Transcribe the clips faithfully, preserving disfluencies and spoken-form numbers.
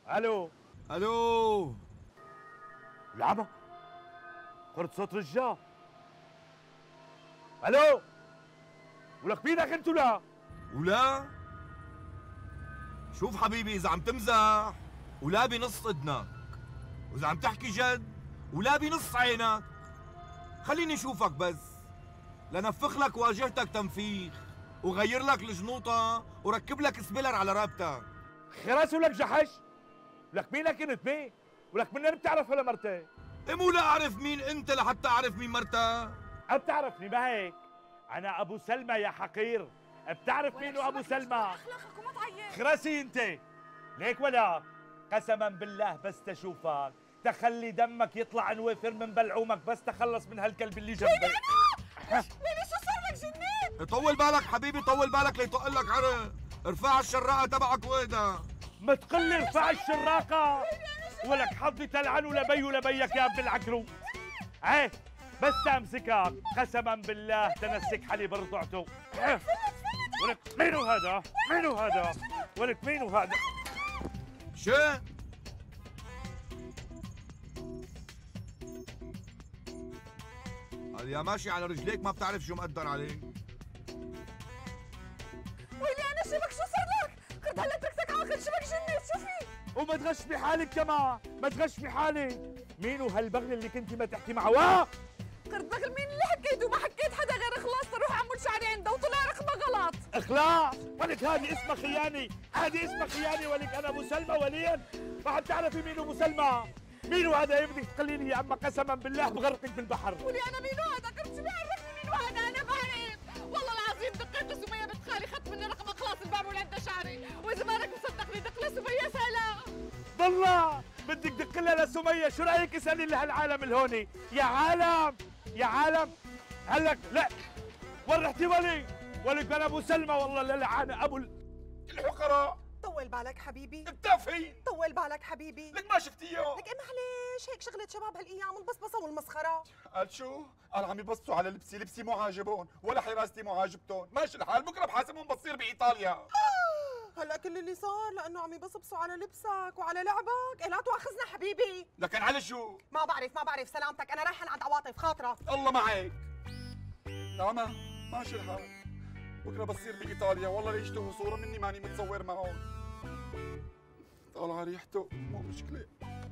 الو الو العمى قرت صوت رجال. الو ولك مينك انتو؟ لا ولا شوف حبيبي، اذا عم تمزح ولا بنص اذنك، واذا عم تحكي جد ولا بنص عينك. خليني اشوفك بس لنفخ لك واجهتك تنفيخ وغير لك الجنوطه وركب لك سبيلر على رقبتك. خرس ولك جحش. ولك مينك انت مين؟ ولك منين بتعرف ولا مرتين؟ إيه مو لا اعرف مين انت لحتى اعرف مين مرتك؟ بتعرفني ما هيك؟ انا ابو سلمى يا حقير. بتعرف مين ابو سلمى؟ اخلاقك وما تعين. خرسي انت ليك ولا قسما بالله بس تشوفك تخلي دمك يطلع نوافر من بلعومك بس تخلص من هالكلب اللي جنبك. ليلي شو صار لك جنيت؟ طول بالك حبيبي، طول بالك ليطق لك عرق. ارفع الشراقه تبعك واهدى. ما تقلي ارفع الشراقه. ولك حظي تلعن ولا بي ولا بيك يا ابن العكرو. ايه بس امسكك قسما بالله تنسك حليب رضعته. ولك مينو هذا؟ مينو هذا؟ ولك مينو هذا؟ شو؟ قال يا ماشي على رجليك ما بتعرف شو مقدر عليك. ويلي انا شبك شو صار لك؟ قد هلا تركتك عاقل شبك جنيت شو في؟ وما تغش بحالك كمان، ما تغش بحالك. مينو هالبغل اللي كنتي ما تحكي معه؟ واه قرد بغل مين اللي حكيت وما حكيت حدا غير خلاص تروح عمل شعري عنده وطلع رقمه غلط. اخلاص ولك هذه اسمها خيانه، هذه اسمها خيانه. ولك انا ابو سلمى وليا ما عم تعرفي مين ابو سلمى؟ مينو هذا يا بدك تقولي لي يا اما قسما بالله بغرقك بالبحر. ولي انا مينو هذا؟ قرد شو بيعرفني مينو هذا؟ انا بعرف والله العظيم دقيت لسميه بنت خالي خدت مني رقمها خلاص المعمول عندها شعري، واذا مالك مصدقني دق لسميه سلا. والله بدك دق لها لسميه. شو رايك اسالي لها العالم الهوني؟ يا عالم يا عالم هلك لا ورحتي ولي. ولك انا ابو سلمى والله للعنه ابو الحقراء. طول بالك حبيبي. التافهين. طول بالك حبيبي. لك ما شفتيه؟ لك ايه معلش هيك شغلة شباب هالايام البصبصة والمسخرة. قال شو؟ قال عم يبصوا على لبسي، لبسي مو عاجبهم ولا حراستي مو عاجبتهم، ماشي الحال بكره بحاسبهم بتصير بايطاليا. آه هلا كل اللي صار لانه عم يبصبصوا على لبسك وعلى لعبك. إيه لا تواخذنا حبيبي. لكن على شو؟ ما بعرف ما بعرف سلامتك، انا رايحة عند عواطف خاطرك. الله معك. نعمة ماشي الحال بكره بتصير بايطاليا، والله ليشتهوا صورة مني ماني متصور معهم. طالعة ريحته مو مشكلة.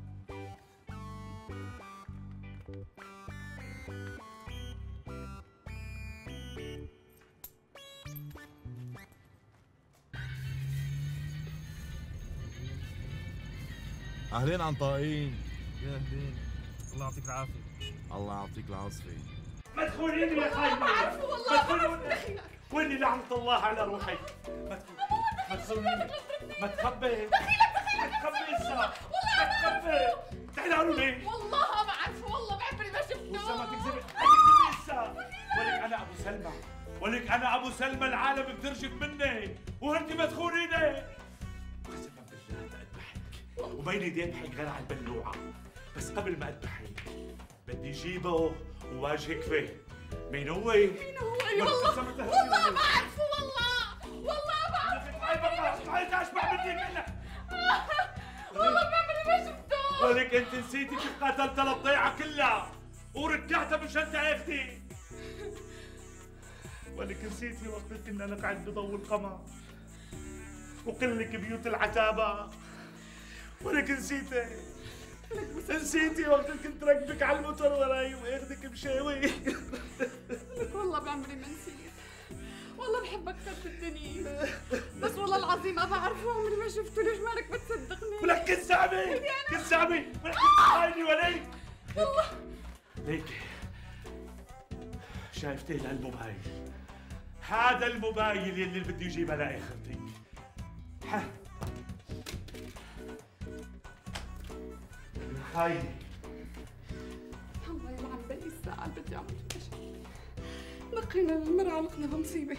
اهلين عنطائين. يا اهلين، الله يعطيك العافيه. الله يعطيك العافيه. ما تخونيني يا خايبه. ما بعرفه والله ما بعرف دخيلك. واني لعنة الله على روحي. ما تخونيني ما تخونيني ما تخبي. دخيلك دخيلك ما تخبي لسه. ما تخبي. تحلالوا ليه؟ والله ما بعرفه والله بعمري ما شفته. لسه ما تكذبي ما تكذبي لسه. ولك انا ابو سلمى. ولك انا ابو سلمى العالم بترجف مني وانت ما تخونيني. قسما بالله بأذبحك وبين يدي اذبحك غير على البلوعه. بس قبل ما اذبحك بدي اجيبه وواجهك فيه. مين هو؟ مين هو؟ والله والله ما بعرفه والله والله ما بعرفه. تعال بقى تعال اشبع منك انا. والله بعمري ما شفته. ولك انت نسيتي كيف قاتلت الضيعه كلها ورجعتها مشان تعرفتي. ولك نسيتي وقت كنا نقعد بضوء القمر وقلك بيوت العتابه. ولك نسيتي نسيتي وقت كنت راكبك على الموتور وراي واخدك مشاوي. لك والله بعمري ما نسيت. والله بحبك كثر الدنيا بس والله العظيم ما بعرفه عمري ما شفته. ليش مالك بتصدقني؟ ولك كذابه كذابه. ولك خايني وليك والله. ليك شايفتي هالموبايل؟ هذا الموبايل يلي بدي اجيبه لاخرتك. ها خايني. الله يلعن بني الساعة اللي بدي اعمل فيها شيء. نقينا للمرأة علقنا بمصيبة.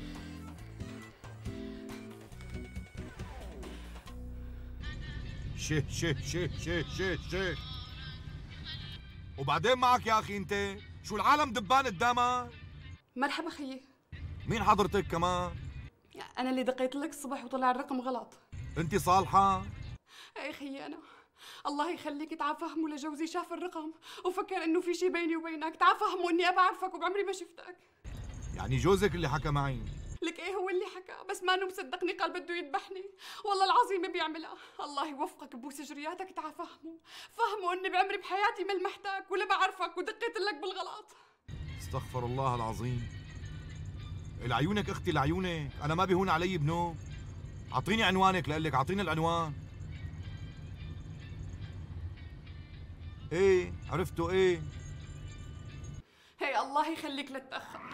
شه شه شه شه شه شه. وبعدين معك يا اخي انت؟ شو العالم دبان قدامك؟ مرحبا خيي. مين حضرتك كمان؟ انا اللي دقيت لك الصبح وطلع الرقم غلط. انت صالحة؟ ايه خيانة. الله يخليك، تعال فهموا لجوزي شاف الرقم وفكر انه في شي بيني وبينك، تعال فهموا اني بعرفك وبعمري ما شفتك. يعني جوزك اللي حكى معي؟ لك ايه هو اللي حكى، بس ما انه مصدقني، قال بده يذبحني. والله العظيم بيعملها. الله يوفقك ببوس جرياتك. تعال فهموا فهموا اني بعمري بحياتي ما لمحتك ولا بعرفك ودقيت لك بالغلط. استغفر الله العظيم. لعيونك اختي لعيونك، انا ما بيهون علي بنوم. اعطيني عنوانك لقلك، اعطيني العنوان. ايه عرفتوا ايه؟ هي الله يخليك لا تتاخر.